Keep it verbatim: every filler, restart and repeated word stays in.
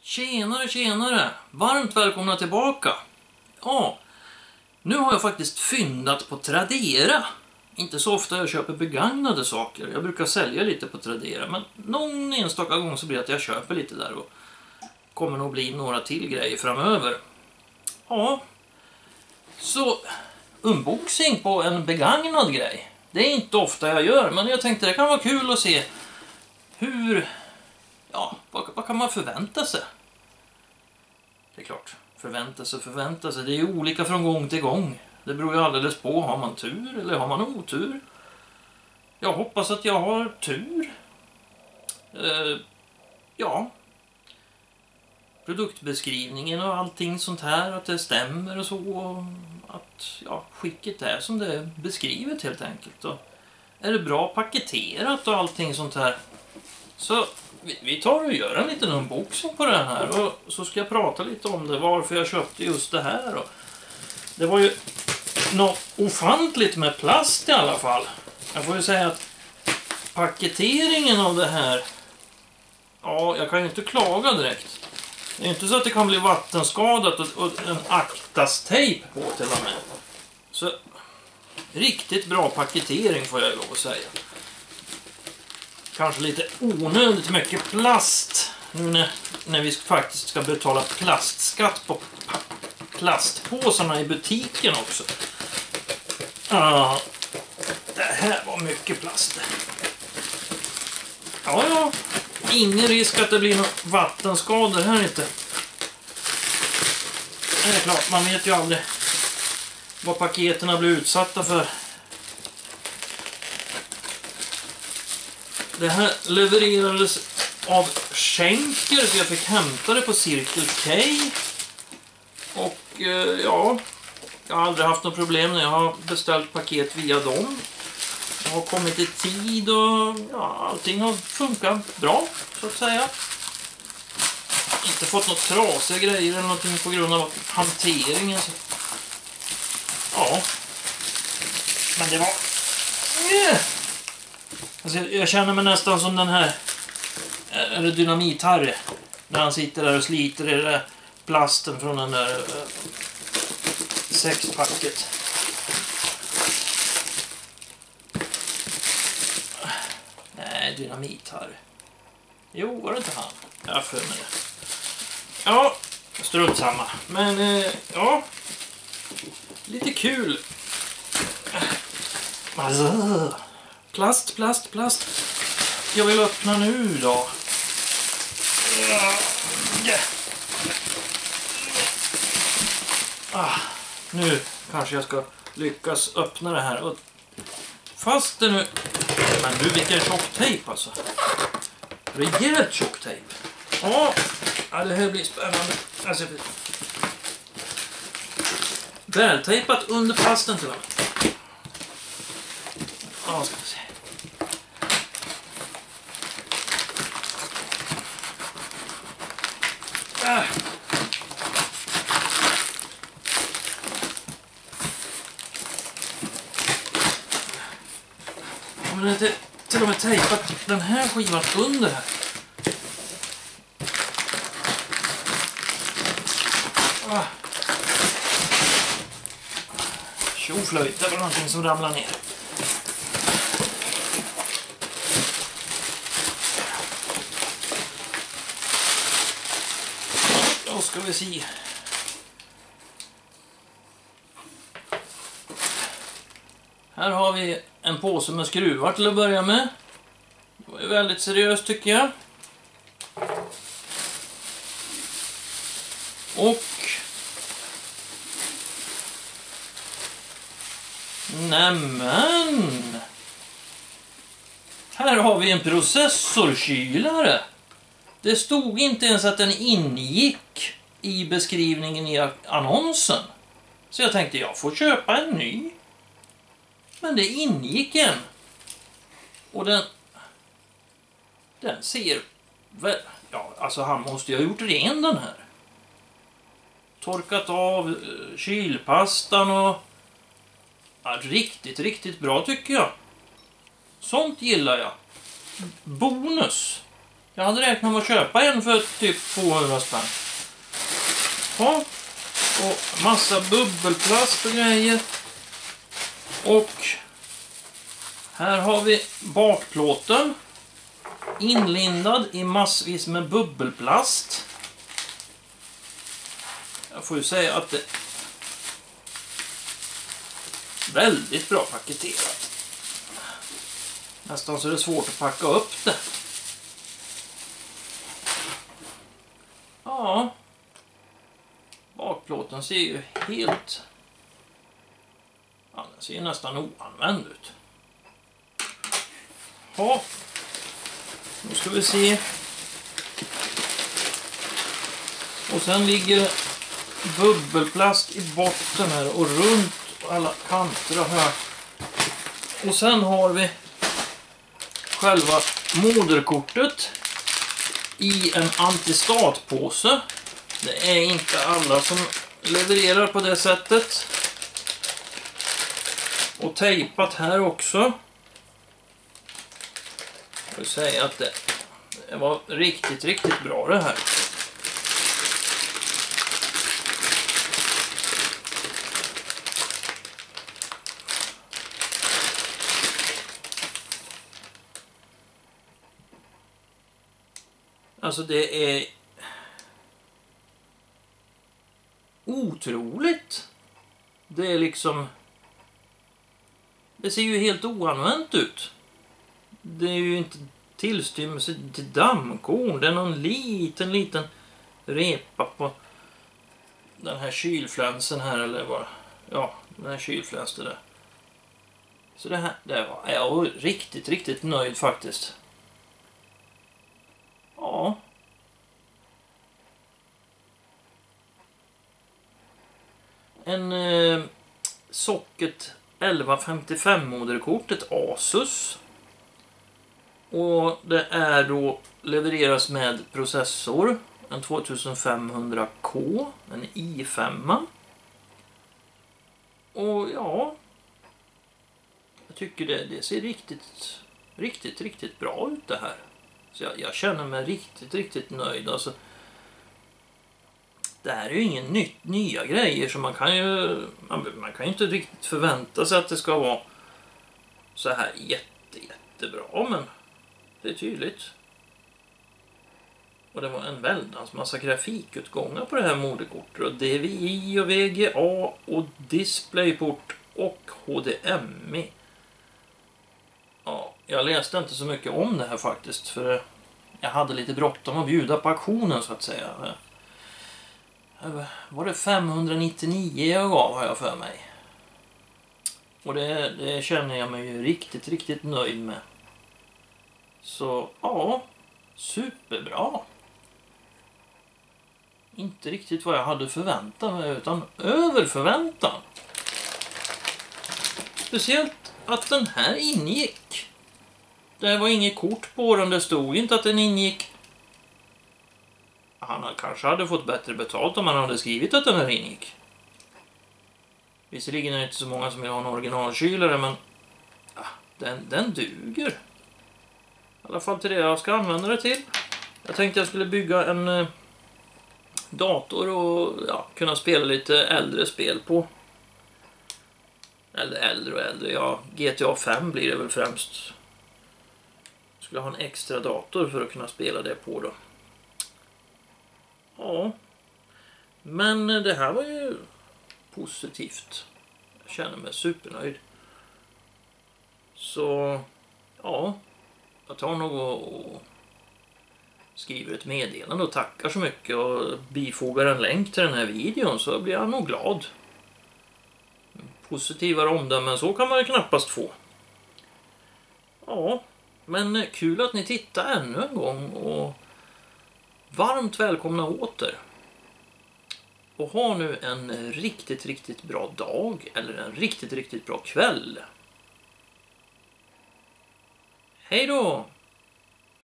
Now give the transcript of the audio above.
Tjenare, tjenare! Varmt välkomna tillbaka! Ja, nu har jag faktiskt fyndat på Tradera. Inte så ofta jag köper begagnade saker. Jag brukar sälja lite på Tradera. Men någon enstaka gång så blir det att jag köper lite där. Och kommer nog bli några till grejer framöver. Ja, så unboxing på en begagnad grej. Det är inte ofta jag gör, men jag tänkte det kan vara kul att se hur... Ja, vad, vad kan man förvänta sig? Det är klart, förvänta sig, förvänta sig. Det är ju olika från gång till gång. Det beror ju alldeles på, har man tur eller har man otur? Jag hoppas att jag har tur. Eh, ja. Produktbeskrivningen och allting sånt här, att det stämmer och så. Och att ja, skicket är som det är beskrivet helt enkelt. Och är det bra paketerat och allting sånt här. Så vi, vi tar och gör en liten unboxing på den här. Och så ska jag prata lite om det, varför jag köpte just det här. Och det var ju något ofantligt med plast i alla fall. Jag får ju säga att paketeringen av det här, ja, jag kan ju inte klaga direkt. Det är inte så att det kan bli vattenskadat och, och en Actas-tejp på till och med. Så riktigt bra paketering får jag lov att säga. Kanske lite onödigt mycket plast nu när, när vi faktiskt ska betala plastskatt på plastpåsarna i butiken också. Ah, det här var mycket plast. Ja, ja. Ingen risk att det blir några vattenskador här inte. Det är klart, man vet ju aldrig vad paketerna blir utsatta för. Det här levererades av Schenker, så jag fick hämta det på Circle K. Och eh, ja, jag har aldrig haft något problem när jag har beställt paket via dem. Jag har kommit i tid och ja, allting har funkat bra, så att säga. Inte fått något trasiga grejer eller någonting på grund av hanteringen. Så. Ja. Men det var... Yeah. Alltså, jag, jag känner mig nästan som den här... Är det Dynamit-Harry? När han sitter där och sliter i den där plasten från den där... Uh, sexpacket. Nej, Dynamit-Harry. Jo, var det inte han? Jag för mig det. Ja, strunt samma. Men, eh, ja. Lite kul. Alltså, plast, plast, plast. Jag vill öppna nu då. Ah, nu kanske jag ska lyckas öppna det här. Och fast det nu... Men du, vilken tjock tejp alltså. Rejält tjock tejp. Ja, det här blir spännande. Alltså, vältejpat under plasten till och med. Ja, ska vi se. Ah. Men det är till och med tejpat den här skivan under här. Ah. Tjoflöjt, det var någonting som ramlade ner. Då ska vi se. Här har vi en påse med skruvar till att börja med. Det var ju väldigt seriöst tycker jag. Och nämen, här har vi en processorkylare. Det stod inte ens att den ingick i beskrivningen i annonsen. Så jag tänkte jag får köpa en ny. Men det ingick en. Och den den ser väl, ja alltså han måste ju ha gjort ren den här. Torkat av kylpastan och ja, riktigt, riktigt bra tycker jag. Sånt gillar jag. Bonus. Jag hade räknat med att köpa en för typ tvåhundra spänn. Ja. Och massa bubbelplast och grejer. Och här har vi bakplåten. Inlindad i massvis med bubbelplast. Jag får ju säga att det är väldigt bra paketerat. Nästan så är det svårt att packa upp det. Ja. Bakplåten ser ju helt... Ja, den ser ju nästan oanvänd ut. Ja. Nu ska vi se. Och sen ligger bubbelplast i botten här och runt alla kanter och här. Och sen har vi själva moderkortet i en antistatpåse. Det är inte alla som levererar på det sättet. Och tejpat här också. Jag vill säga att det, det var riktigt, riktigt bra det här. Alltså det är otroligt. Det är liksom... Det ser ju helt oanvänt ut. Det är ju inte tillstymmelse till dammkorn. Det är någon liten, liten repa på den här kylflänsen här. Eller vad? Ja, den här kylflänsen där. Så det här, det var jag riktigt, riktigt nöjd faktiskt. Ja. En eh, socket elva femtiofem moderkortet Asus. Och det är då levereras med processor. En tjugofemhundra K. En i fem. Och ja. Jag tycker det, det ser riktigt, riktigt, riktigt bra ut det här. Så jag, jag känner mig riktigt, riktigt nöjd. Alltså, det här är ju ingen nytt, nya grejer. Så man kan ju man, man kan ju inte riktigt förvänta sig att det ska vara så här jätte, jättebra. Men det är tydligt. Och det var en väldans massa grafikutgångar på det här moderkortet. Och D V I och V G A och DisplayPort och H D M I. Ja, jag läste inte så mycket om det här faktiskt. För jag hade lite bråttom att bjuda på auktionen så att säga. Var det femhundranittionio jag gav har jag för mig. Och det, det känner jag mig ju riktigt, riktigt nöjd med. Så ja, superbra. Inte riktigt vad jag hade förväntat mig utan över förväntan. Speciellt att den här ingick. Det var inget kort på den, det stod inte att den ingick. Han kanske hade fått bättre betalt om han hade skrivit att den här ingick. Visserligen är det inte så många som vill ha en originalkylare, men ja, den, den duger. I alla fall till det jag ska använda det till. Jag tänkte jag skulle bygga en eh, dator och ja, kunna spela lite äldre spel på. Eller äldre och äldre, ja, G T A fem blir det väl främst. Jag skulle ha en extra dator för att kunna spela det på då. Ja, men det här var ju positivt. Jag känner mig supernöjd. Så, ja, jag tar nog och skriver ett meddelande och tackar så mycket och bifogar en länk till den här videon så blir jag nog glad. Positivare omdömen så kan man ju knappast få. Ja, men kul att ni tittar ännu en gång och varmt välkomna åter. Och ha nu en riktigt, riktigt bra dag eller en riktigt, riktigt bra kväll. Hej då!